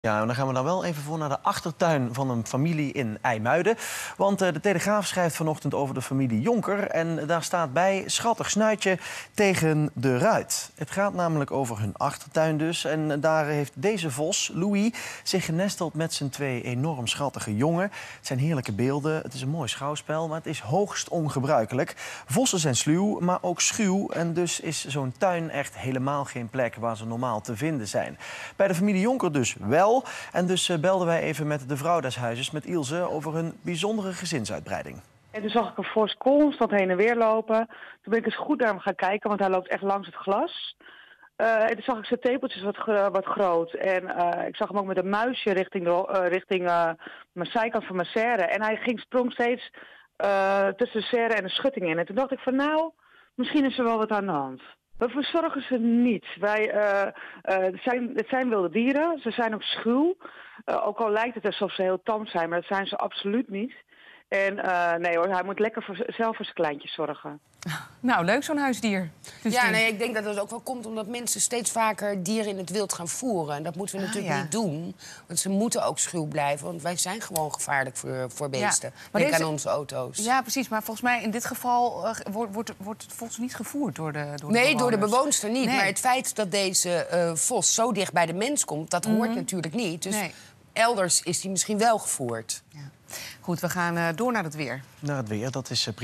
Ja, en dan gaan we dan wel even voor naar de achtertuin van een familie in IJmuiden. Want de Telegraaf schrijft vanochtend over de familie Jonker. En daar staat bij: schattig snuitje tegen de ruit. Het gaat namelijk over hun achtertuin dus. En daar heeft deze vos, Louis, zich genesteld met zijn twee enorm schattige jongen. Het zijn heerlijke beelden, het is een mooi schouwspel, maar het is hoogst ongebruikelijk. Vossen zijn sluw, maar ook schuw. En dus is zo'n tuin echt helemaal geen plek waar ze normaal te vinden zijn. Bij de familie Jonker dus wel. En dus belden wij even met de vrouw des huizes, met Ilse, over hun bijzondere gezinsuitbreiding. En toen zag ik een fors constant heen en weer lopen. Toen ben ik eens goed naar hem gaan kijken, want hij loopt echt langs het glas. En toen zag ik zijn tepeltjes wat groot. En ik zag hem ook met een muisje richting mijn zijkant van mijn serre. En hij sprong steeds tussen de serre en de schutting in. En toen dacht ik van nou, misschien is er wel wat aan de hand. We verzorgen ze niet. Het zijn wilde dieren, ze zijn ook schuw. Ook al lijkt het alsof ze heel tam zijn, maar dat zijn ze absoluut niet. En nee hoor, hij moet lekker zelf voor zijn kleintjes zorgen. Nou, leuk zo'n huisdier. Dus ja, nee, ik denk dat het ook wel komt omdat mensen steeds vaker dieren in het wild gaan voeren. En dat moeten we natuurlijk niet doen. Want ze moeten ook schuw blijven, want wij zijn gewoon gevaarlijk voor beesten. Ja, denk aan onze auto's. Ja, precies. Maar volgens mij in dit geval wordt het vos niet gevoerd door de bewoners. Nee, door de bewoonster niet. Nee. Maar het feit dat deze vos zo dicht bij de mens komt, dat hoort natuurlijk niet. Dus elders is die misschien wel gevoerd. Ja. Goed, we gaan door naar het weer. Naar het weer, dat is